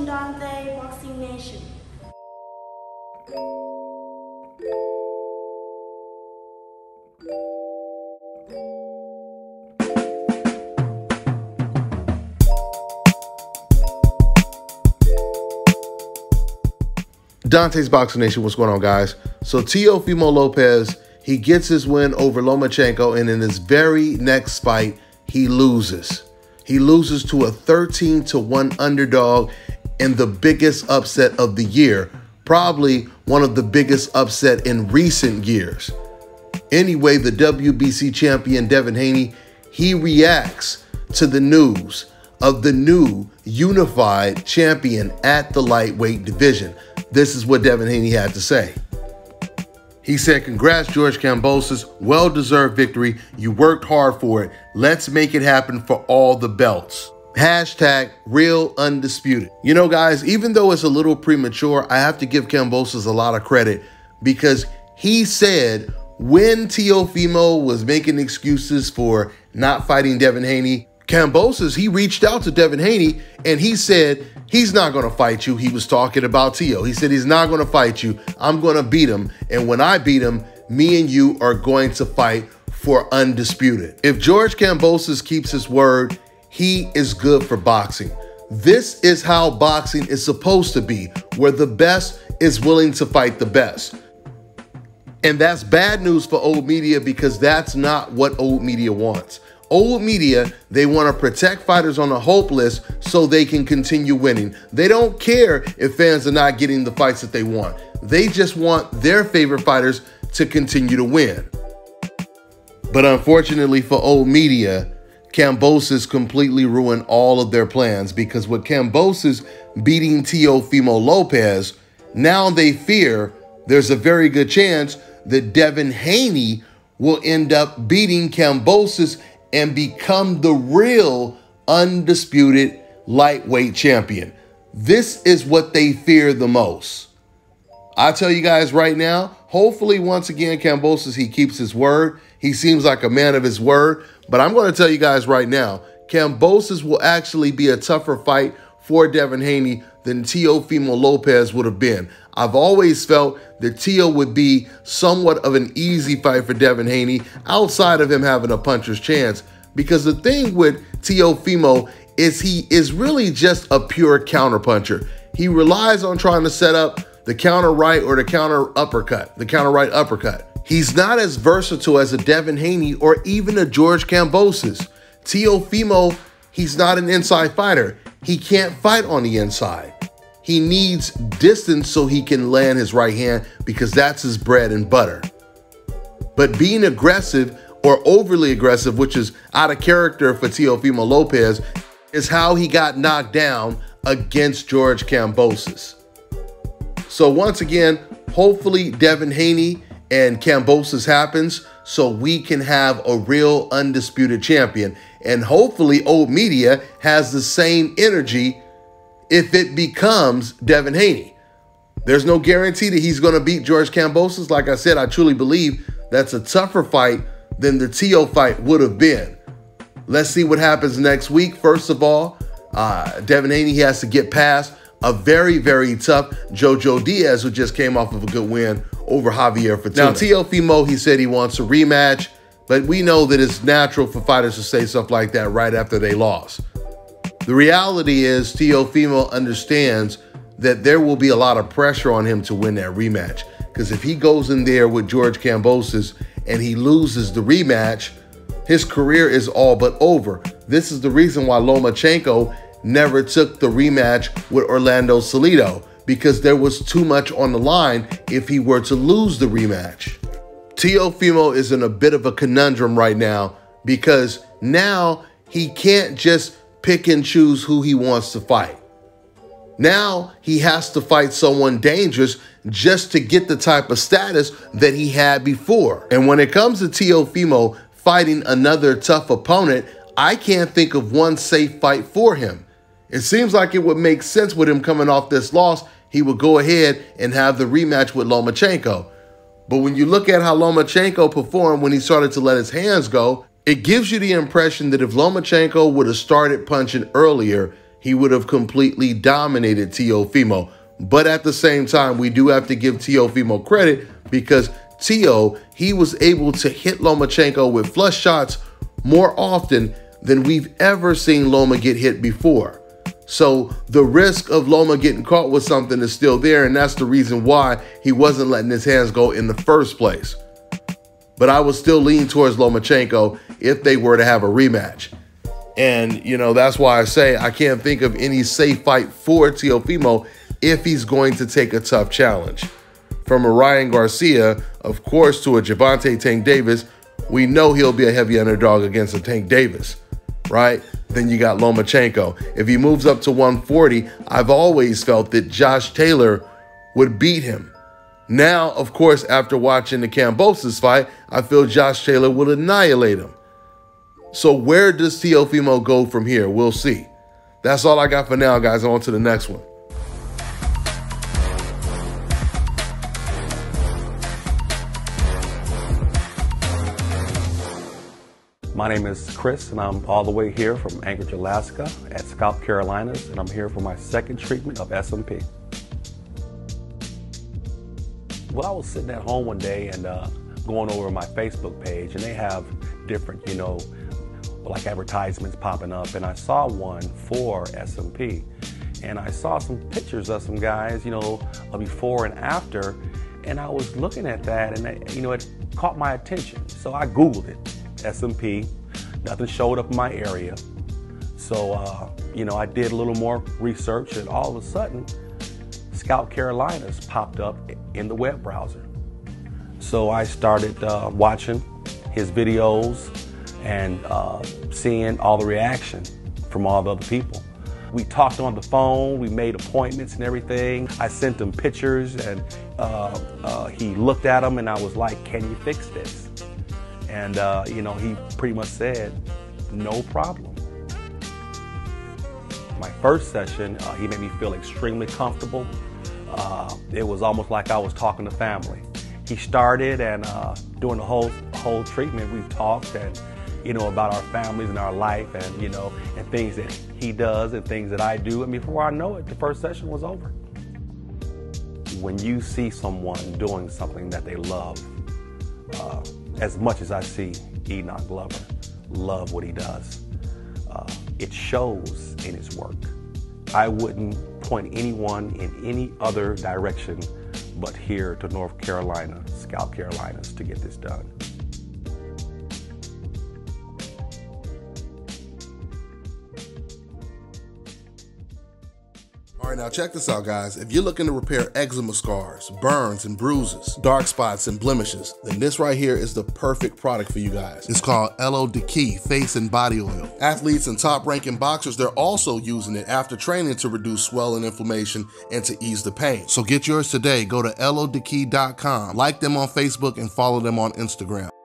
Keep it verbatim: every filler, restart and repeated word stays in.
Dante Boxing Nation. Dante's Boxing Nation, what's going on, guys? So Teofimo Lopez, he gets his win over Lomachenko, and in his very next fight, he loses. He loses to a thirteen to one underdog in the biggest upset of the year, probably one of the biggest upset in recent years. Anyway, the W B C champion Devin Haney, he reacts to the news of the new unified champion at the lightweight division. This is what Devin Haney had to say. He said, "Congrats, George Kambosos. Well-deserved victory. You worked hard for it. Let's make it happen for all the belts. Hashtag real undisputed." You know, guys, even though it's a little premature, I have to give Kambosos a lot of credit because he said when Teofimo was making excuses for not fighting Devin Haney, Kambosos, he reached out to Devin Haney and he said, he's not going to fight you. He was talking about Teo. He said, he's not going to fight you. I'm going to beat him. And when I beat him, me and you are going to fight for undisputed. If George Kambosos keeps his word, he is good for boxing. This is how boxing is supposed to be, where the best is willing to fight the best. And that's bad news for old media because that's not what old media wants. Old media, they want to protect fighters on the hope list so they can continue winning. They don't care if fans are not getting the fights that they want. They just want their favorite fighters to continue to win. But unfortunately for old media, Kambosos completely ruined all of their plans because with Kambosos beating Teofimo Lopez, now they fear there's a very good chance that Devin Haney will end up beating Kambosos and become the real undisputed lightweight champion. This is what they fear the most. I tell you guys right now, hopefully once again, Kambosos, he keeps his word. He seems like a man of his word, but I'm going to tell you guys right now, Kambosos will actually be a tougher fight for Devin Haney than Teofimo Lopez would have been. I've always felt that Teo would be somewhat of an easy fight for Devin Haney outside of him having a puncher's chance. Because the thing with Teofimo is he is really just a pure counterpuncher. He relies on trying to set up the counter right or the counter uppercut, the counter right uppercut. He's not as versatile as a Devin Haney or even a George Kambosos. Teofimo, he's not an inside fighter. He can't fight on the inside. He needs distance so he can land his right hand because that's his bread and butter. But being aggressive or overly aggressive, which is out of character for Teofimo Lopez, is how he got knocked down against George Kambosos. So once again, hopefully Devin Haney and Kambosos happens so we can have a real undisputed champion. And hopefully old media has the same energy if it becomes Devin Haney. There's no guarantee that he's going to beat George Kambosos. Like I said, I truly believe that's a tougher fight than the Teo fight would have been. Let's see what happens next week. First of all, uh, Devin Haney, he has to get past a very, very tough Jojo Diaz, who just came off of a good win over Javier Fortuna. Now, Teofimo, he said he wants a rematch, but we know that it's natural for fighters to say stuff like that right after they lost. The reality is Teofimo understands that there will be a lot of pressure on him to win that rematch. Because if he goes in there with George Kambosos and he loses the rematch, his career is all but over. This is the reason why Lomachenko never took the rematch with Orlando Salido, because there was too much on the line if he were to lose the rematch. Teofimo is in a bit of a conundrum right now because now he can't just pick and choose who he wants to fight. Now he has to fight someone dangerous just to get the type of status that he had before. And when it comes to Teofimo fighting another tough opponent, I can't think of one safe fight for him. It seems like it would make sense with him coming off this loss, he would go ahead and have the rematch with Lomachenko. But when you look at how Lomachenko performed when he started to let his hands go, it gives you the impression that if Lomachenko would have started punching earlier, he he would have completely dominated Teofimo. But at the same time, we do have to give Teofimo credit because Teo, he was able to hit Lomachenko with flush shots more often than we've ever seen Loma get hit before. So the risk of Loma getting caught with something is still there, and that's the reason why he wasn't letting his hands go in the first place. But I would still lean towards Lomachenko if they were to have a rematch. And, you know, that's why I say I can't think of any safe fight for Teofimo if he's going to take a tough challenge. From a Ryan Garcia, of course, to a Gervonta Tank Davis, we know he'll be a heavy underdog against a Tank Davis, right? Then you got Lomachenko. If he moves up to one forty, I've always felt that Josh Taylor would beat him. Now, of course, after watching the Kambosos fight, I feel Josh Taylor will annihilate him. So where does Teofimo go from here? We'll see. That's all I got for now, guys. On to the next one. My name is Chris, and I'm all the way here from Anchorage, Alaska at Scalp Carolinas, and I'm here for my second treatment of S M P. Well, I was sitting at home one day and uh, going over my Facebook page, and they have different, you know, like advertisements popping up, and I saw one for S M P, and I saw some pictures of some guys, you know, before and after, and I was looking at that, and it, you know, it caught my attention, so I Googled it. S M P, nothing showed up in my area. So, uh, you know, I did a little more research, and all of a sudden, Scalp Carolinas popped up in the web browser. So I started uh, watching his videos and uh, seeing all the reaction from all the other people. We talked on the phone, we made appointments and everything. I sent him pictures, and uh, uh, he looked at them, and I was like, can you fix this? And, uh, you know, he pretty much said, no problem. My first session, uh, he made me feel extremely comfortable. Uh, it was almost like I was talking to family. He started, and uh, during the whole whole treatment, we talked, and, you know, about our families and our life, and, you know, and things that he does and things that I do. And before I know it, the first session was over. When you see someone doing something that they love, uh, as much as I see Enoch Glover love what he does, uh, it shows in his work. I wouldn't point anyone in any other direction but here to North Carolina, Scalp Carolinas, to get this done. All right, now check this out, guys. If you're looking to repair eczema scars, burns and bruises, dark spots and blemishes, then this right here is the perfect product for you guys. It's called Elo Diki Face and Body Oil. Athletes and top-ranking boxers, they're also using it after training to reduce swelling, inflammation, and to ease the pain. So get yours today. Go to elo diki dot com, like them on Facebook, and follow them on Instagram.